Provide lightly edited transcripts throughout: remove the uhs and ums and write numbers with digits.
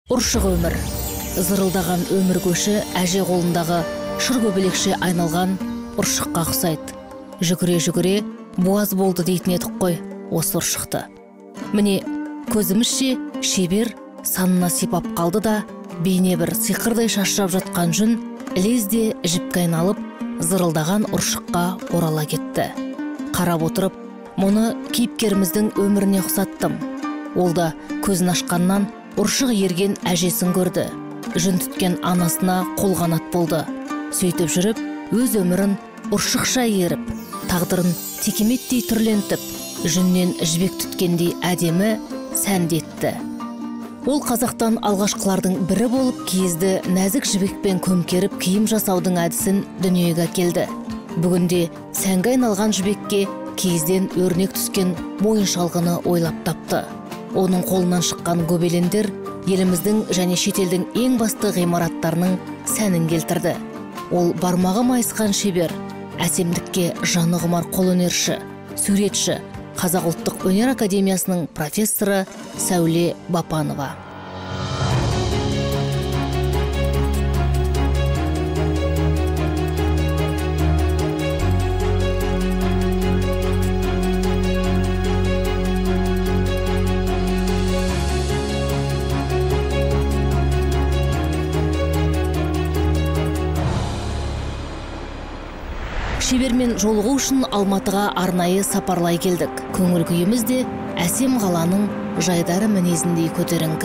Ұршық өмір. Зырылдаған өмір көші әже қолындағы шыр көбелекше айналған ұршыққа ұқсайды. Жүгіре-жүгіре буаз болды дейтін едік қой осы ұршықты. Міне көзімізше шебер санына сипап қалды да, бейне бір сиқырдай шашырап жатқан жүн ілезде жіпке айналып, зырылдаған ұршыққа орала кетті. Қарап отырып, мұны кейіпкеріміздің өміріне ұқсаттым. Ол да көзін ашқаннан ұршық ерген әжесін көрді. Жүн түткен анасына қолғанат болды. Сөйтіп жүріп, өз өмірін ұршықша еріп, тағдырын текеметтей түрлентіп, жүннен жібек түткендей әдемі сәндетті. Ол қазақтан алғашқылардың бірі болып, киізді нәзік жібекпен көмкеріп киім жасаудың әдісін дүниеге әкелді. Бүгінде сәнге айналған жібекке киізден өрнек түскен мойын шалғыны ойлап тапты. Оның қолынан шыққан гобелендер еліміздің және шетелдің ең басты ғимараттарының сәнін келтірді. Ол бармағы майысқан шебер, әсемдікке жаны құмар қолөнерші, суретші, Қазақ ұлттық өнер академиясының профессоры Сәуле Бапанова. Шебермен жолығу үшін Алматыға арнайы сапарлай келдік. Көңіл күйіміз де әсем қаланың жайдары мінезіндей көтеріңкі.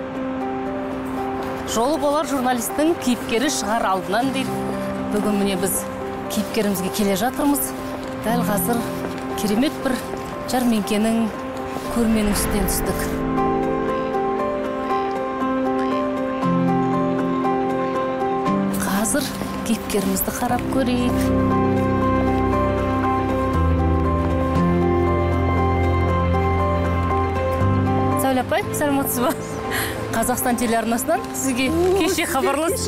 Жолы болар журналистің кейіпкері шығар алдынан дейді. Бүгін міне біз кейіпкерімізге келе жатырмыз. Дәл қазір керемет бір жәрмеңкенің көрменің үстінен түстік. Қазір кейіпкерімізді қарап көрейік. Апай, сәлеметсіз ба? Қазақстан телеарнасынан сізге кеше хабарлас.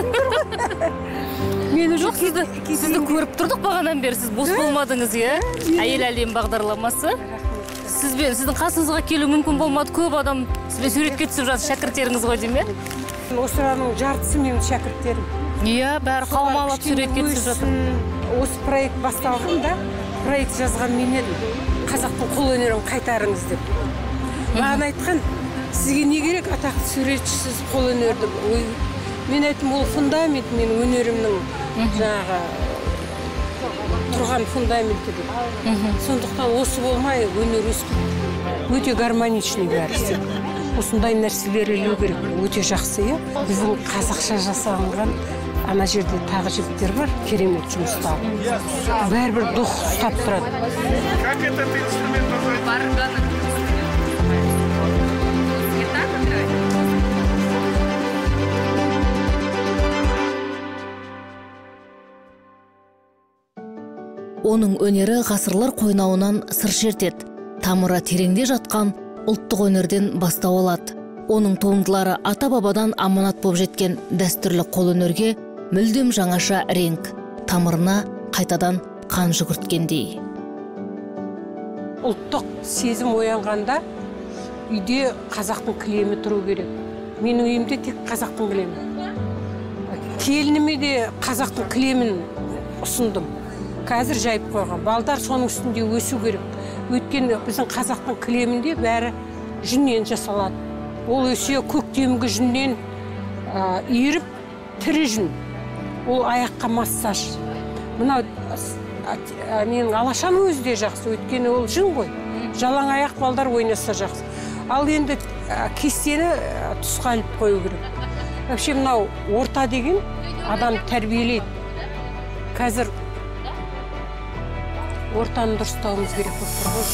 Мен жоқ, сізді көріп тұрдық бағанадан бері, сіз бос болмадыңыз, Әйел әлем бағдарламасы. Сіздің қасыңызға келу мүмкін болмады, көп адам сізбен суретке түсіп жатыр, шәкірттеріңіз ғой деймін. Осыраның жартысы менің шәкірттерім. Бәрі қаумалап суретке түсіп жатыр. Осы проект басталғанда, проект жазған мен едім. Қазақтың қолөнерін қайтарыңыз деп. Маған айтқан, сізге не керек атақты суретшісіз қолөнерді? Мен айттым, ол фундамент менің өнерімнің жаңағы тұрған фундаменті деп. Сондықтан осы болмай өнер өспейді. Өте гармоничный бәрі. Осындай нәрселер ілу керек. Өте жақсы, Біздің қазақша жасалынған ана жерде тағы жігіттер бар, керемет жұмыста. Бәрібір дух ұстап тұрады. Как этот инструмент называется? Оның өнері ғасырлар қойнауынан сыр шертеді. Тамыры тереңде жатқан ұлттық өнерден бастау алады. Оның туындылары ата-бабадан аманат болып жеткен дәстүрлі қолөнерге мүлдем жаңаша реңк, тамырына қайтадан қан жүгірткендей. Ұлттық сезім оянғанда үйде қазақтың кілемі тұру керек. Менің үйімде тек қазақтың кілемі. Келініме де қазақтың кілемін ұсындым. Қазір жайып қойған. Балдар соның үстінде өсу керек. Өйткені біздің қазақтың кілемінде бәрі жүннен жасалады. Ол өсе көктемгі жүннен иіріп, тірі жүн. Ол аяққа массаж. Мына менің алашам өзі де жақсы. Өйткені ол жүн ғой. Жалаң аяқ балдар ойнаса жақсы. Ал енді кестені тұсқа іліп қою керек. Вообще мынау орта деген адам тәрбиелейді. Қазір ортаны дұрыстауымыз керек болып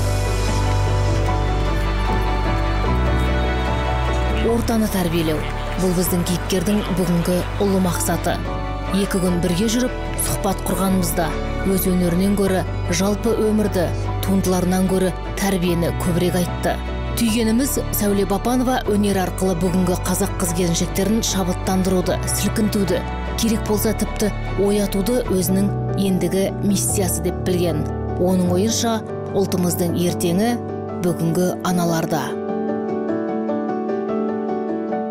тұр. Ортаны тәрбиелеу. Бұл біздің кейіпкердің бүгінгі ұлы мақсаты. 2 күн бірге жүріп, сұхбат құрғанымызда өз өнерінен көрі жалпы өмірді, туындыларынан көрі тәрбиені көбірек айтты. Түйгеніміз Сәуле Бапанова өнер арқылы бүгінгі қазақ қыз-келіншектерін шабыттандыруды, сілкінтуді, керек болса тіпті оятуды өзінің ендігі миссиясы деп білген. Оның ойынша, ұлтымыздың ертеңі бүгінгі аналарда.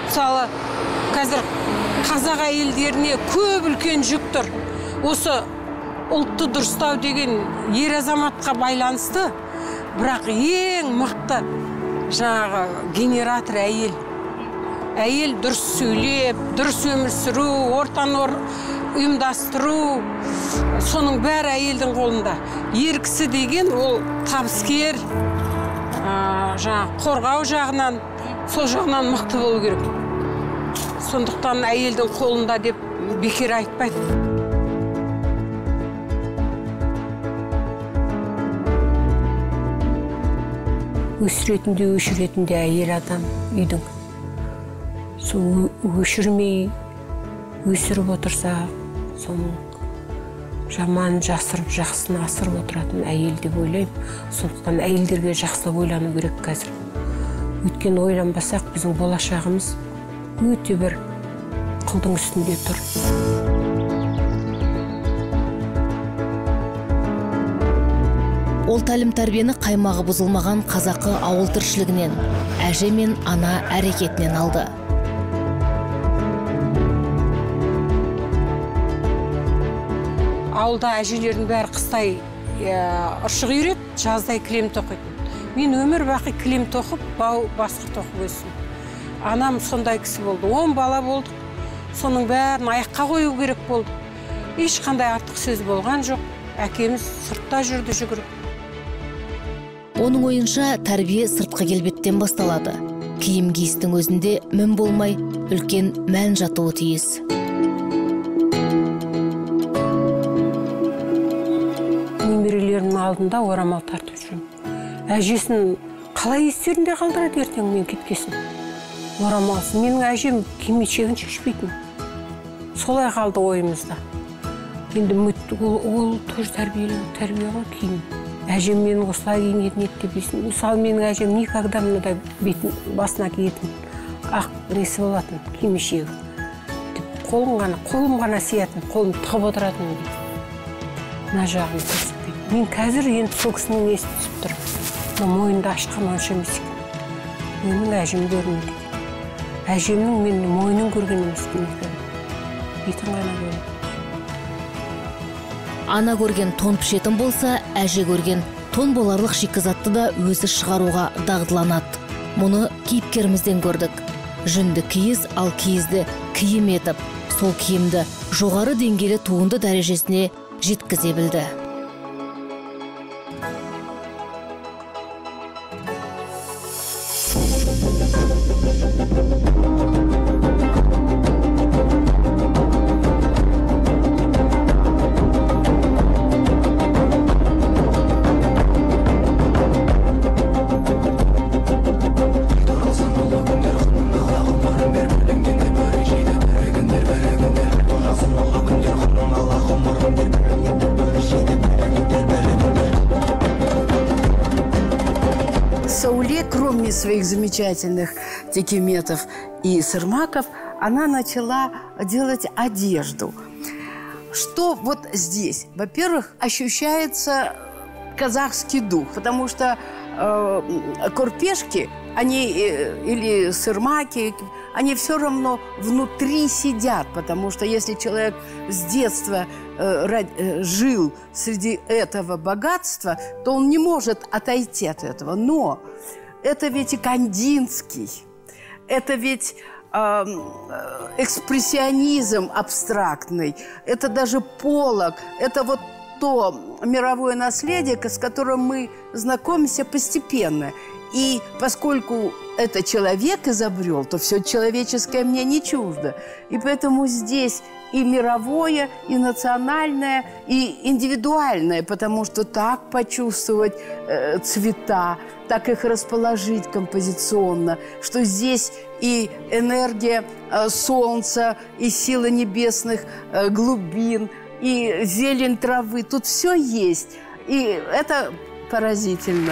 Мысалы, қазір қазақ әйелдеріне көп үлкен жүк тұр. Осы ұлтты дұрыстау деген ер азаматқа байланысты, бірақ ең мықты жаңағы генератор әйел. Әйел дұрыс сөйлеп, дұрыс өмір сүру, ортаны ұйымдастыру, соның бәрі әйелдің қолында. Ер кісі деген ол табыскер, жаңағы қорғау жағынан, сол жағынан мықты болу керек. Сондықтан әйелдің қолында деп бекер айтпайды. Өшіретінде әйел адам үйдің. Сол өшірмей, өсіріп отырса, соның жаман жасырып, жақсыны асырып отыратын әйел деп ойлаймын. Сондықтан әйелдерге жақсылап ойлану керек қазір. Өйткені ойланбасақ, біздің болашағымыз өте бір қылдың үстінде тұр. Ол тәлім тәрбиені қаймағы бұзылмаған қазақы ауыл тіршілігінен, әже мен ана әрекетінен алды. Ауылда әжелердің бәрі қыстай ұршық үйрет, жаздай кілем тоқитын. Мен өмір бақи кілем тоқып, басқыр тоқып өстім. Анам сондай кісі болды. 10 бала болдық. Соның бәрін аяққа қою керек болды. Ешқандай артық сөз болған жоқ. Әкеміз сыртта жүрді жүгіріп. Оның ойынша тәрбие сыртқы келбеттен басталады. Киім киістің өзінде мін болмай, үлкен мән жатуы тиіс. Немерелерінің алдында орамал тартып жүрмін. Әжесін қалай естерінде қалдырады ертең мен кеткесін. Орамалсын. Менің әжем кимешегін шешпейтін. Солай қалды ойымызда. Енді ол тоже тәрбие ғой киім. Әжем менің осылай киінетін еді деп дейсің. Мысалы, менің әжем никогда мынадай басына киетін ақ несі болатын, кимешегі. Қолым ғана сиятын, қолым тығып отыратын дейді. Мына жағын көрсетпейді. Мен қазір енді сол кісінің несі түсіп тұр. Мойынды ашқан онша емес екен. Менің әжем көрмейді. Әжемнің менің мойнын көрген емес екен. Бетін ғана көреді. Ана көрген тон пішетін болса, әже көрген тон боларлық шикізатты да өзі шығаруға дағдыланады. Мұны кейіпкерімізден көрдік. Жүнді киіз, ал киізді киім етіп, сол киімді жоғары деңгейлі туынды дәрежесіне жеткізе білді. Кроме своих замечательных текеметов и сырмаков, она начала делать одежду. Что вот здесь? Во-первых, ощущается казахский дух, потому что курпешки, они или сырмаки, они все равно внутри сидят, потому что если человек с детства жил среди этого богатства, то он не может отойти от этого. Но это ведь и Кандинский, это ведь экспрессионизм абстрактный, это даже Поллок, это вот то мировое наследие, с которым мы знакомимся постепенно. И поскольку это человек изобрел, то все человеческое мне не чуждо. И поэтому здесь и мировое, и национальное, и индивидуальное, потому что так почувствовать цвета, так их расположить композиционно, что здесь и энергия солнца, и сила небесных глубин, и зелень травы. Тут все есть. И это поразительно.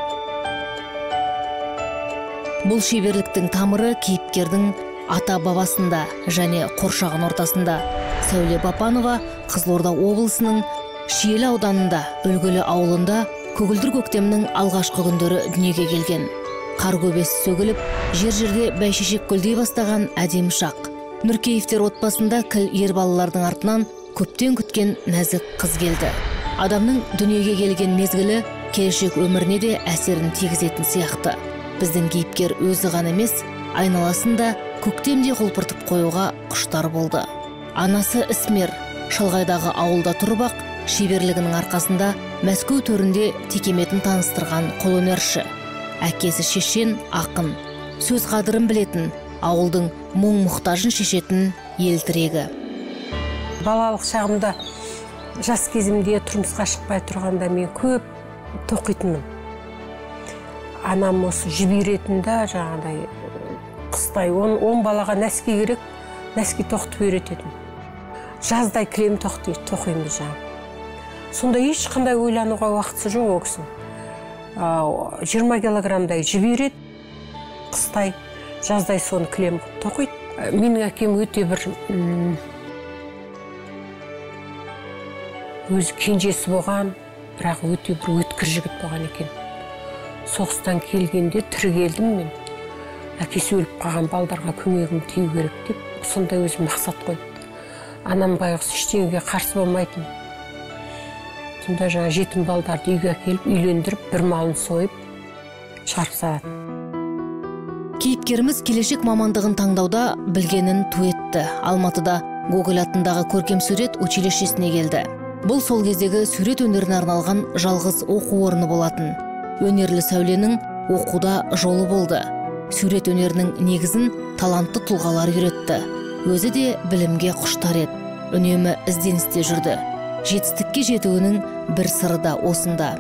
Бұл шеберліктің тамыры кейіпкердің ата-бабасында және қоршаған ортасында. Сәуле Бапанова Қызылорда облысының Шиелі ауданында, Үлгілі ауылында көгілдір көктемнің алғашқы күндері дүниеге келген. қар көбесі сөгіліп, жер-жерде бәйшешек гүлдей бастаған әдемі шақ. Нұркеевтер отбасында кіл ер балалардың артынан көптен күткен нәзік қыз келді. Адамның дүниеге келген мезгілі келешек өміріне де әсерін тигізетін сияқты. Біздің кейіпкер өзі ғана емес, айналасында көктемде құлпыртып қоюға құштар болды. Анасы Ісмер шалғайдағы ауылда тұрып ақ, шеберлігінің арқасында Мәскеу төрінде текеметін таныстырған қолөнерші. Әкесі шешен, ақын, сөз қадырын білетін, ауылдың мұң-мұқтажын шешетін ел тірегі. Балалық шағымда, жас кезімде тұрмысқа шықпай тұрғанда мен көп тоқитынмын. Анам осы жіберетінді жаңағыдай қыстай 10 балаға нәски керек, нәски тоқытып үйрететін. Жаздай кілем тоқимыз жаңа. Сонда ешқандай ойлануға уақытысы жоқ ол кісінің. 20 килограммдай жіберет, қыстай, жаздай соны кілем тоқиды. Менің әкем өте бір өзі кенжесі болған, бірақ өте бір өткір жігіт болған екен. Соғыстан келгенде тірі мен. Әкесі өліп қалған балдарға көмегім тию керек деп, сондай өзі мақсат қойды. Анам байғыз ештеңеге қарсы болмайтын. Сонда жаңа жетім балдарды үйге әкеліп, үйлендіріп, бір малын сойып, шығарып салады. Кейіпкеріміз келешек мамандығын таңдауда білгенін ту етті. Алматыда Гоголь атындағы көркем сурет училищесіне келді. Бұл сол кездегі сурет өнеріне арналған жалғыз оқу орны болатын. Өнерлі сәуленің оқуда жолы болды. Сурет өнерінің негізін талантты тұлғалар үйретті. Өзі де білімге құштар еді. Үнемі ізденісте жүрді. Жетістікке жетуінің бір сыры да осында.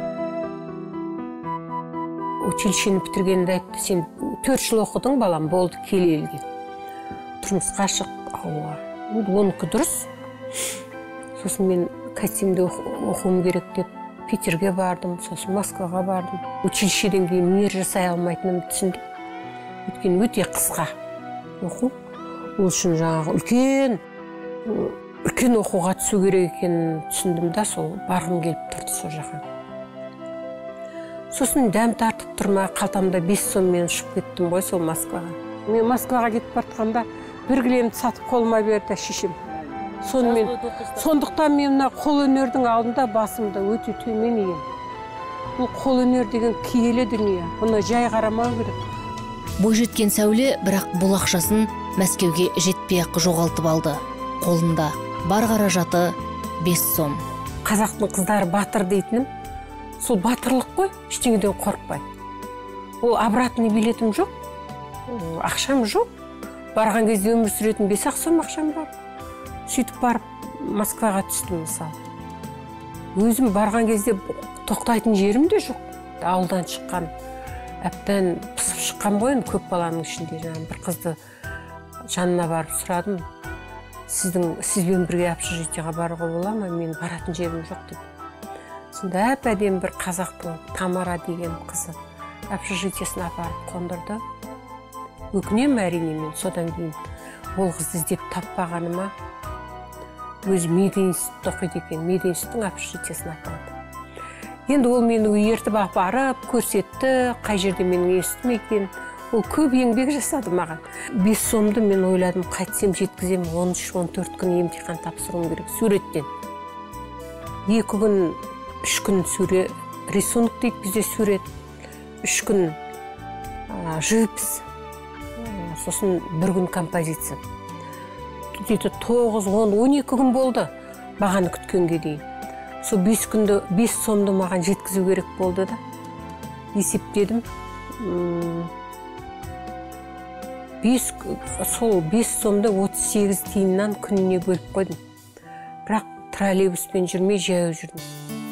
Училищені бітіргенде айтты, сен 4 жыл оқыдың балам, болды кел елге. Тұрмысқа шық, ауылға. Оныкі дұрыс. Сосын мен костюмде оқуым керек деп Питерге бардым, сосын Москваға бардым. Училищеден кейін өнер жасай алмайтынымды түсіндім. Өйткені өте қысқа оқу. Ол үшін жаңағы үлкен оқуға түсу керек екенін түсіндім да, сол барғым келіп тұрды сол жаққа. Сосын дәм тартып тұрма, қалтамда 5 соммен ұшып кеттім ғой сол Москваға. Мен Москваға кетіп бартқанда бір кілемді сатып қолыма берді шешем. Сондықтан мен қолөнердің алдында басымда өте төмен ем. Бұл қолөнер деген киелі дүние, бұны жай қарамау керек. Бойжеткен сәуле бірақ бұл ақшасын Мәскеуге жетпей-ақ жоғалтып алды. Қолында бар қаражаты 5 сом. Қазақтың қыздары батыр дейтінім, сол батырлық қой, ештеңеден қорықпай. Ол обратный билетім жоқ, ақшам жоқ. Барған кезде өмір сүретін 5 сом ақшам бар. Сөйтіп барып Москваға түстім мысалы. Өзім барған кезде тоқтайтын жерім де жоқ. Ауылдан шыққан, әптен пысып шыққан ғой, көп баланың ішінде. Бір қызды жанына барып сұрадым. Сізбен бірге общежитиеға баруға бола ма? Мен баратын жерім жоқ деп. Сонда әп-әдемі бір қазақтың Тамара деген қызы общежитиесіне апарып қондырды. Өкінем әрине мен содан кейін ол қызды іздеп таппағаныма. Өзі мединститут оқиды екен, мединституттың общежитиесіне апарды. Енді ол мені ертіп апарып, көрсетті, қай жерде менің институтым екен. Ол көп еңбек жасады маған. 5 сомды мен ойладым, қайтсем жеткізем, 13-14 күн емтихан тапсыруым керек суреттен. 2 күн, 3 күн сурет, рисунок дейді бізде сурет, 3 күн живопись, сосын 1 күн композиция. Дейді 9, 10, 12 күн болды бағаны күткенге дейін. Сол 5 сомды маған жеткізу керек болды да. Есептедім. Сол 5 сомды 38 тиыннан күніне бөліп қойдым. Бірақ троллейбуспен жүрмей жаяу жүрдім.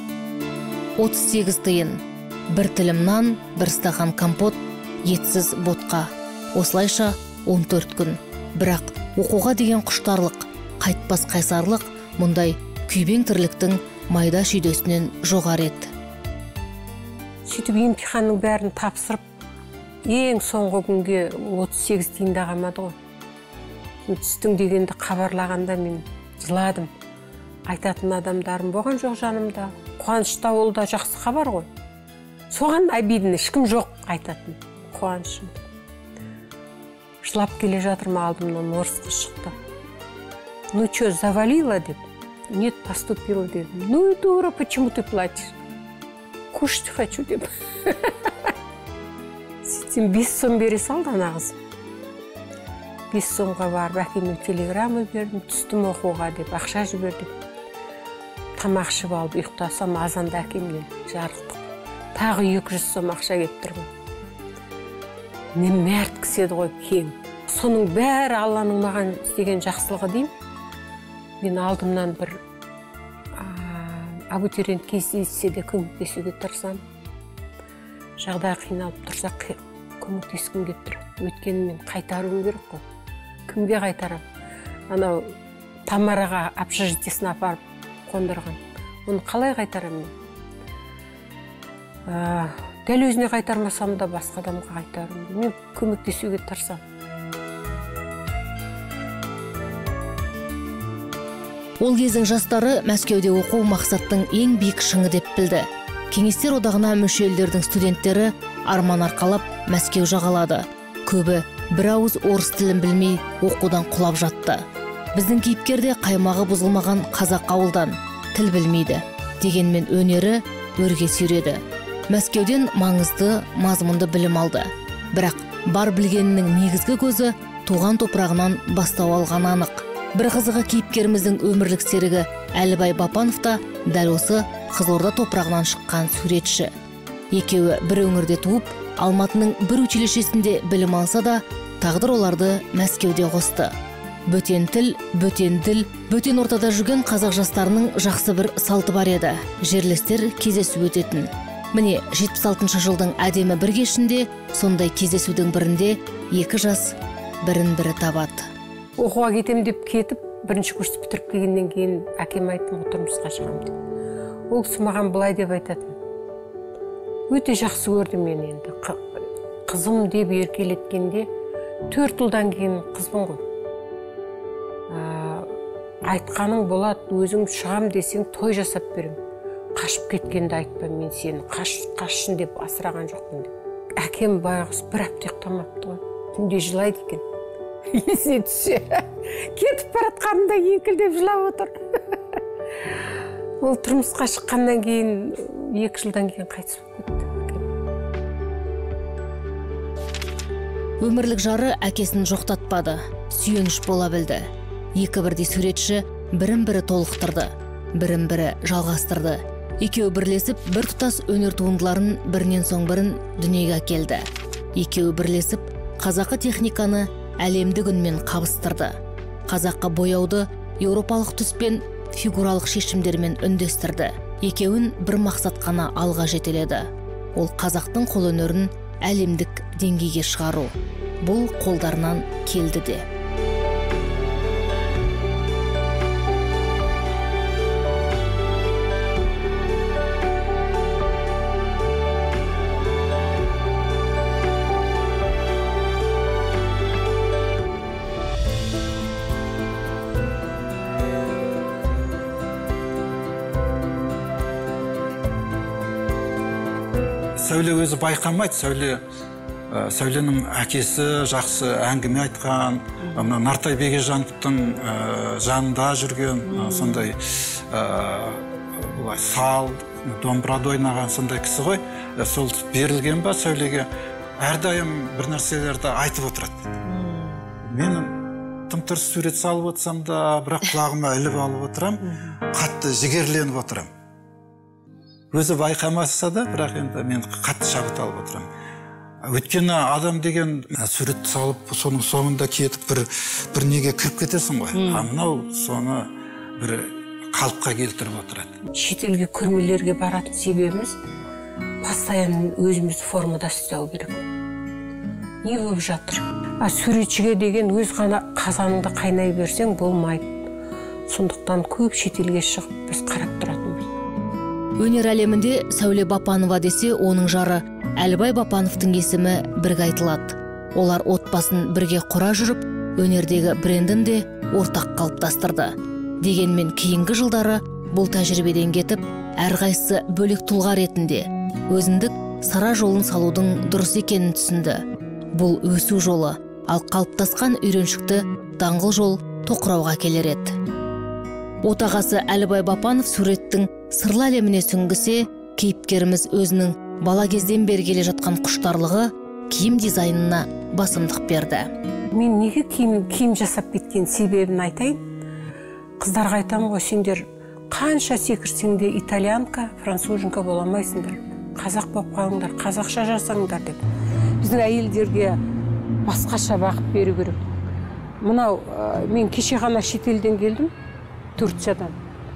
38 тиын. Бір тілім нан, бір стақан компот, етсіз ботқа. Осылайша 14 күн. Бірақ оқуға деген құштарлық, қайтпас қайсарлық мұндай күйбең тірліктің майда шүйдесінен жоғары еді. Сөйтіп емтиханның бәрін тапсырып, ең соңғы күнге 38 тиында қалмады ғой. Түстің дегенді хабарлағанда мен жыладым. Айтатын адамдарым болған жоқ жанымда. Қуанышта ол да жақсы хабар ғой. Соған обидно, ешкім жоқ айтатын. қуанышым. Жылап келе жатырмын, алдымнан орысқа шықты. Ну что, завалила деп? Нет, поступила деп. Ну и дура, почему ты плачешь? Кушать хочу деп. Сөйтсем 5 сом бере салды ана қыз. 5 сомға барып әкеме телеграмма бердім, түстім оқуға деп, ақша жібердім. Тамақ ішіп алып ұйықтасам, азанда әкемнен жарықтық. Тағы 200 сом ақша кетіп тұрмын. Не мәрт кісі еді ғой, кең. Соның бәрі Алланың маған істеген жақсылығы деймін. Мен алдымнан бір абитуриент кездессе де көмектесуге тырысамын. Жағдай қиналып тұрса көмектескім келіп тұрады. Өйткені мен қайтаруым керек қой. Кімге қайтарам? Анау Тамараға общежитиесіне апарып қондырған. Оны қалай қайтарам мен? Дәл өзіне қайтармасам да басқа адамға қайтарым. Мен көмектесуге тырысамын. Ол кездің жастары Мәскеуде оқу мақсаттың ең биік шыңы деп білді. Кеңестер одағына мүше елдердің студенттері арман арқалап Мәскеу жағалады. Көбі бір ауыз орыс тілін білмей оқудан құлап жатты. Біздің кейіпкерде қаймағы бұзылмаған қазақ ауылдан, тіл білмейді. Дегенмен өнері өрге сүйреді. Мәскеуден маңызды, мазмұнды білім алды. Бірақ бар білгенінің негізгі көзі туған топырағынан бастау алған анық. Бір қызығы кейіпкеріміздің өмірлік серігі Әлібай Бапанов та дәл осы Қызылорда топырағынан шыққан суретші. Екеуі бір өңірде туып, Алматының бір училищесінде білім алса да, тағдыр оларды Мәскеуде қосты. Бөтен тіл, бөтен діл, бөтен ортада жүрген қазақ жастарының жақсы бір салты бар еді. Жерлестер кездесу өтетін. Міне 76 жылдың әдемі бір кешінде, сондай кездесудің бірінде екі жас бірін-бірі табады. Оқуға кетем деп кетіп, бірінші курс бітіріп келгеннен кейін әкем айттым, тұрмысқа шығамын деп. Ол кісі маған былай деп айтатын. Өте жақсы көрді мен енді. Қызым деп еркелеткенде 4 жылдан кейін қызбын ғой. Айтқаның болады, өзің шығам десең той жасап берем. Қашып кеткенде айтпа, мен сені қашшын деп асыраған жоқпын деп. Әкем байғыз бір апта ұйықтамапты ғой. Түнде жылайды екен. Есе түсе. Кетіп баратқанында еңкілдеп жылап отыр. Ол тұрмысқа шыққаннан кейін 2 жылдан кейін қайтыс болып кетті. Өмірлік жары әкесін жоқтатпады, сүйеніш бола білді. Екі бірдей суретші бірін-бірі толықтырды, бірін-бірі жалғастырды. Екеуі бірлесіп, бір тұтас өнер туындыларын бірінен соң бірін дүниеге әкелді. Екеуі бірлесіп, қазақы техниканы әлемдік үнмен қабыстырды. Қазаққа бояуды еуропалық түспен фигуралық шешімдермен үндестірді. Екеуін бір мақсат қана алға жетеледі. Ол қазақтың қолөнерін әлемдік деңгейге шығару. Бұл қолдарынан келді де. Сәуле өзі байқамайды. Сәуленің әкесі жақсы әңгіме айтқан, Нартай Бегежановтың жанында жүрген, сондай сал, домбырада ойнаған сондай кісі ғой. Сол берілген ба Сәулеге әрдайым бір нәрселерді айтып отырады. Мен тым-тырыс сурет салып отырсам да, бірақ құлағыма іліп алып отырам, қатты жігерленіп отырам. Өзі байқамаса да, бірақ енді мен қатты шабыт алып отырам. Өйткені адам деген сурет салып, соның соңында кетіп бір неге кіріп кетесің ғой. Мынау соны бір қалыпқа келтіріп отырады. Шетелге көрмелерге баратын себебіміз постоянно өзімізді формада ұстау керек. Не болып жатыр? Суретшіге деген өз қазаныңды қайнай берсең болмайды. Сондықтан көп шетелге шығып біз қарап тұратынбыз. Өнер әлемінде Сәуле Бапанова десе, оның жары Әлібай Бапановтың есімі бірге айтылады. Олар отбасын бірге құра жүріп, өнердегі брендін де ортақ қалыптастырды. Дегенмен кейінгі жылдары бұл тәжірибеден кетіп, әрқайсысы бөлек тұлға ретінде өзіндік сара жолын салудың дұрыс екенін түсінді. бұл өсу жолы, ал қалыптасқан үйреншікті даңғыл жол тоқырауға келер еді. Отағасы Әлібай Бапанов суреттің сырлы әлеміне сүңгісе, кейіпкеріміз өзінің бала кезден бері келе жатқан құштарлығы киім дизайнына басымдық берді. Мен неге киім жасап кеткен себебін айтайын. Қыздарға айтамын ғой, сендер қанша секірсең де итальянка, француженка бола алмайсыңдар. Қазақ болып қалыңдар, қазақша жасаңдар деп. Біздің әйелдерге басқаша бағыт беру керек. Мынау, мен кеше ғана шетелден келдім, Турциядан.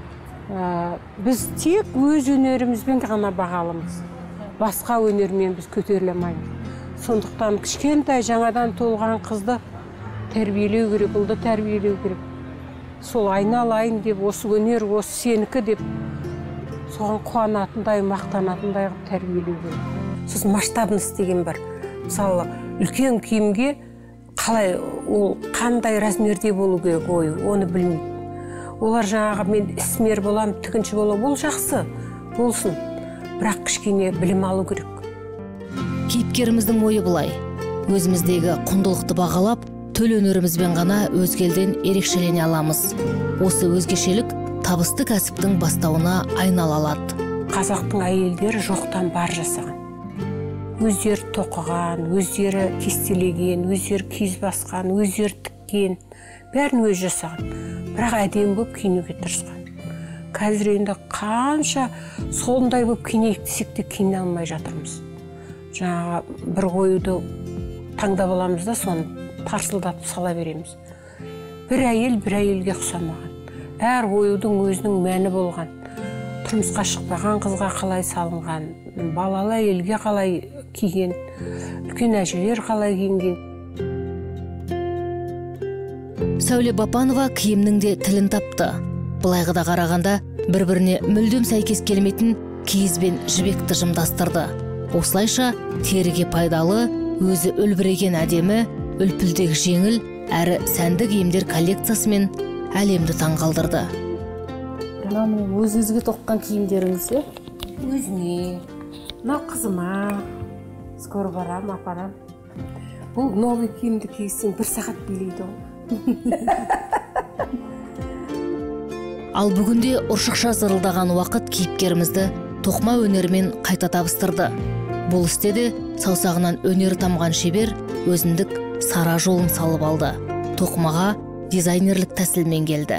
Біз тек өз өнерімізбен ғана бағалымыз. Басқа өнермен біз көтеріле алмаймыз. Сондықтан кішкентай жаңадан толған қызды тәрбиелеу керек, ұлды тәрбиелеу керек. Сол айналайын деп, осы өнер, осы сенікі деп, соған қуанатындай, мақтанатындай қылып тәрбиелеу керек. Сосын масштабность деген бар. Мысалы, үлкен киімге қалай, ол қандай размерде болу керек ойы, оны білмейді. Олар жаңағы мен ісмер болам, тігінші болам, ол жақсы болсын, бірақ кішкене білім алу керек. Кейіпкеріміздің ойы бұлай: өзіміздегі құндылықты бағалап, төл өнерімізбен ғана өзгелден ерекшелене аламыз. Осы өзгешелік табысты кәсіптің бастауына айнала алады. Қазақтың әйелдері жоқтан бар жасаған. Өздері тоқыған, өздері кестелеген, өздері киіз басқан, өздері тіккен, бәрін өз жасаған. Бірақ әдемі болып киінуге тырысқан. Қазір енді қанша сондай болып киінейік десек те киіне алмай жатырмыз. Жаңағы бір қоюды таңдап аламыз да, соны тарсылдатып сала береміз. Бір әйел бір әйелге ұқсамаған. Әр қоюдың өзінің мәні болған. Тұрмысқа шықпаған қызға қалай салынған, балалы әйелге қалай киген, үлкен әжелер қалай киінген. Сәуле Бапанова киімнің де тілін тапты. Былайғыда қарағанда бір-біріне мүлдем сәйкес келмейтін киіз бен жібекті жымдастырды. Осылайша теріге пайдалы, өзі үлбіреген әдемі, үлпілдегі жеңіл әрі сәнді киімдер коллекциясымен әлемді таңғалдырды. Мынау өзіңізге тоққан киімдеріңіз бе? Өзіме, мынау қызыма, скоро барам, апарам. Бұл новый киімді кисең бір сағат билейді ол. Ал бүгінде ұршықша зырылдаған уақыт кейіпкерімізді тоқыма өнерімен қайта табыстырды. Бұл істе де саусағынан өнері тамған шебер өзіндік сара жолын салып алды. Тоқымаға дизайнерлік тәсілмен келді.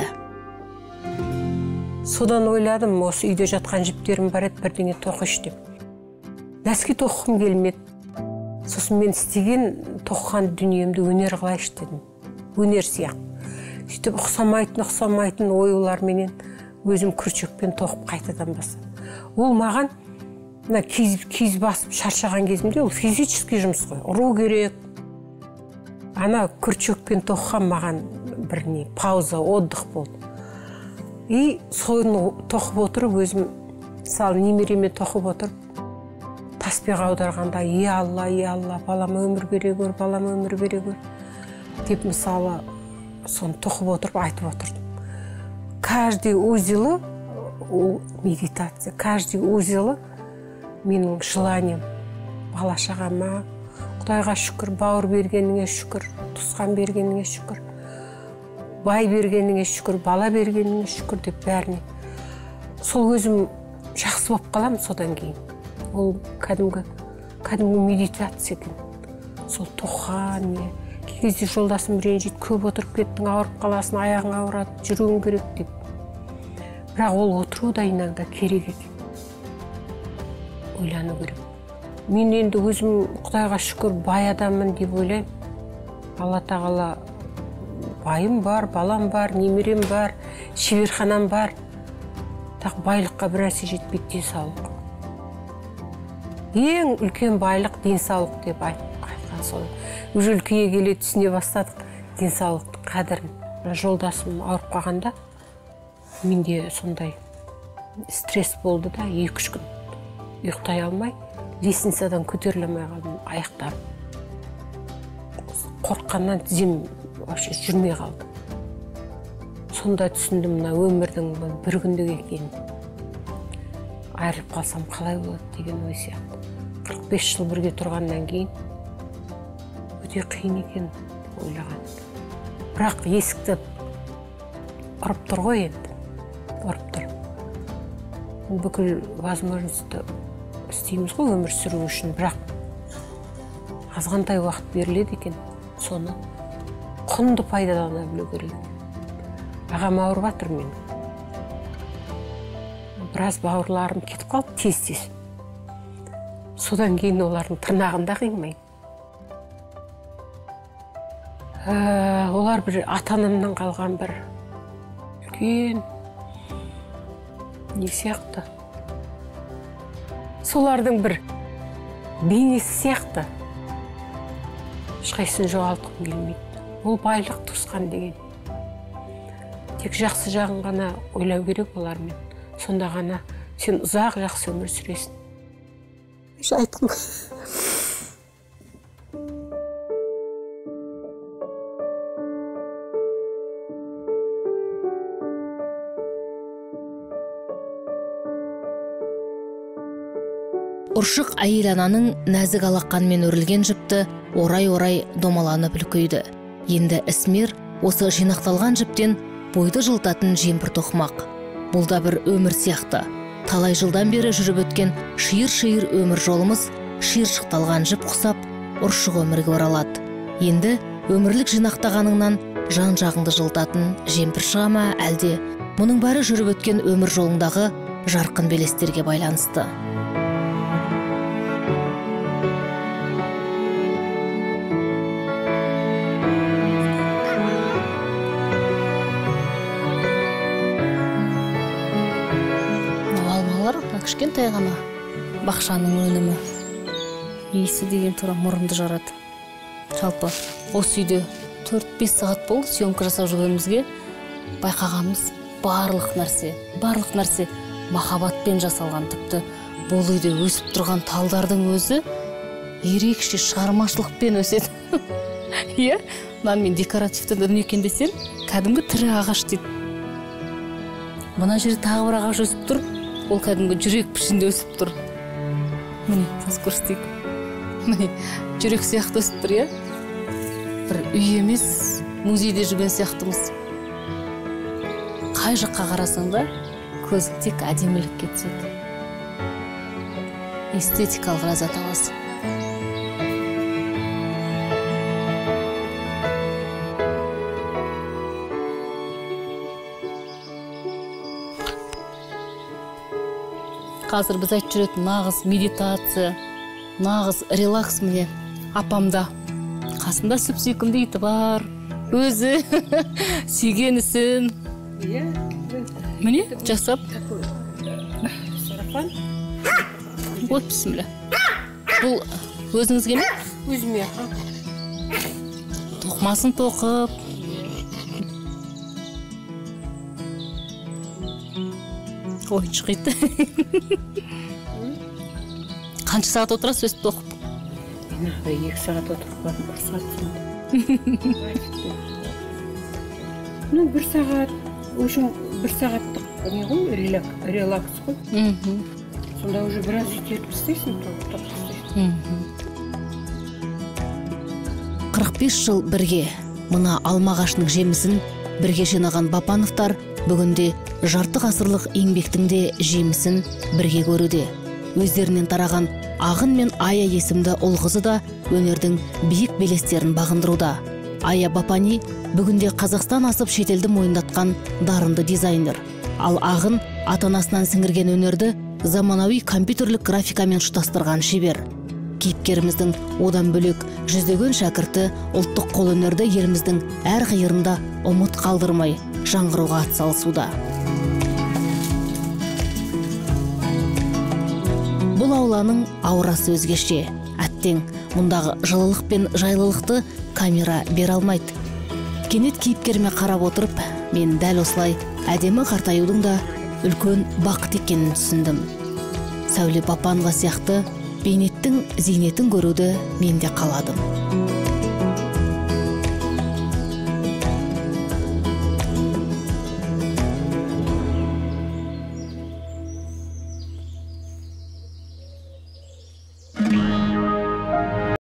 Содан ойладым, осы үйде жатқан жіптерім бар еді, бірдеңе тоқыш деп. Нәски тоқығым келмеді. Сосын мен істеген тоқыған дүниемді өнер қылайшы дедім. Өнер сияқты. Сөйтіп ұқсамайтын оюларменен өзім күрчекпен тоқып қайтадан бастадым. Ол маған киіз басып шаршаған кезімде ол физический жұмыс қой. Ұру керек. Ана күрчекпен тоқыған маған бір пауза, отдых болды. И соны тоқып отырып, өзім мысалы немереме тоқып отырып, таспиқ аударғанда, е Алла, балама өмір бере көр, балама өмір бере көр деп мысалы соны тоқып отырып айтып отырдым. Каждый узелы медитация, каждый узелы менің желанием. Бала шағама, Құдайға шүкір, бауыр бергеніңе шүкір, тұсқан бергеніңе шүкір, бай бергеніңе шүкір, бала бергеніңе шүкір деп бәріне. Сол өзім жақсы болып қалам содан кейін. Ол кәдімгі медитация екен. Сол тоққан не. Кей кезде жолдасым ренжиді, көп отырып кеттің, ауырып қаласың, аяғың ауырады, жүруің керек деп. Бірақ ол отыру да иногда керек екен. Ойлану керек. Мен енді өзім Құдайға шүкір бай адаммын деп ойлаймын. Алла тағала байым бар, балам бар, немерем бар, шеберханам бар. Так байлыққа бір нәрсе жетпейді, денсаулық. Ең үлкен байлық денсаулық деп айтқан сол. Уже үлкейе келе түсіне бастадық денсаулықтың қадірін. Жолдасым ауырып қалғанда менде сондай стресс болды да, 2-3 күн ұйықтай алмай, лестницадан көтеріле алмай қалдым, аяқтарым. Қорыққаннан тізем вообще жүрмей қалды. Сонда түсіндім, мына өмірдің бір күндік екенін. Айырылып қалсам қалай болады деген ой сияқты. 45 жыл бірге тұрғаннан кейін өте қиын екен ойлаған. Бірақ есікті ұрып тұр ғой енді. Ұрып тұр. Бүкіл возможностьті істейміз ғой өмір сүру үшін, бірақ азғантай уақыт беріледі екен. Соны құнды пайдалана білу керек. Ағам ауырып жатыр мен. Біраз бауырларым кетіп қалды тез-тез. Содан кейін олардың тырнағында қимаймын. Олар бір ата-анамнан қалған бір үлкен не сияқты. Солардың бір бейнесі сияқты. Ешқайсысын жоғалтқым келмейді. Ол байлық туысқан деген. Тек жақсы жағын ғана ойлау керек олармен. Сонда ғана сен ұзақ жақсы өмір сүресің. Айтқым. Ұршық әйел ананың нәзік алақанмен өрілген жіпті орай-орай домаланып үлкейді. Енді ісмер осы жинақталған жіптен бойды жылтатын жемпір тоқымақ. Бұл да бір өмір сияқты. Талай жылдан бері жүріп өткен шиыр-шиыр өмір жолымыз шиыршықталған жіп құсап, ұршық өмірге оралады. Енді өмірлік жинақтағаныңнан жан жағыңды жылтатын жемпір шыға ма, әлде мұның бәрі жүріп өткен өмір жолындағы жарқын белестерге байланысты. Кішкентай ғана бақшаның өнімі. Иісі деген тура мұрынды жарады. Жалпы осы үйде 4-5 сағат болды съемка жасап жүргенімізге. Байқағанымыз барлық нәрсе махаббатпен жасалған. Тіпті бұл үйде өсіп тұрған талдардың өзі ерекше шығармашылықпен өседі. Иә, мен декоративті дүние екен десем, кәдімгі тірі ағаш дейді. Мына жерде тағы бір ағаш өсіп тұр. Ол кәдімгі жүрек пішінде өсіп тұр. Міне, қазір көрсетейік. Міне, жүрек сияқты өсіп тұр, иә? Бір үй емес, музейде жүрген сияқтымыз. Қай жаққа қарасаң да, көз тек әдемілікке түседі. Эстетикалық ләззат аласың. Қазір біз айтып жүретін нағыз медитация, нағыз релакс міне апамда. Қасында сүп-сүйкімді иті бар, өзі сүйгенісін. Міне жасап. Сарафан. Вот, бісмілі. Бұл өзіңізге ме? Өзіме. Тоқмасын тоқып. Ой, шығиды. Қанша сағат отырасыз өстіп тоқып? 2 сағат отырып бардым, 1 сағат сонда. 1 сағат, өшін 1 сағаттық не ғой, релакс ғой. Сонда уже біраз жетеріп істейсің, тоқып істейсің. 45 жыл бірге мына алмағашының жемісін бірге жинаған Бапановтар бүгінде жарты ғасырлық еңбектің де жемісін бірге көруде. Өздерінен тараған Ағын мен Ая есімді ұл қызы да өнердің биік белестерін бағындыруда. Ая Бапани бүгінде Қазақстан асып шетелді мойындатқан дарынды дизайнер. Ал Ағын ата-анасынан сіңірген өнерді заманауи компьютерлік графикамен ұштастырған шебер. Кейіпкеріміздің одан бөлек жүздеген шәкірті ұлттық қолөнерді еліміздің әр қиырында ұмыт қалдырмай жаңғыруға атсалысуда. Бұл ауланың аурасы өзгеше. Әттең, мұндағы жылылық пен жайлылықты камера бере алмайды. Кенет кейіпкеріме қарап отырып, мен дәл осылай әдемі қартаюдың да үлкен бақыт екенін түсіндім. Сәуле Бапанова сияқты бейнеттің зейнетін көруді мен де қаладым.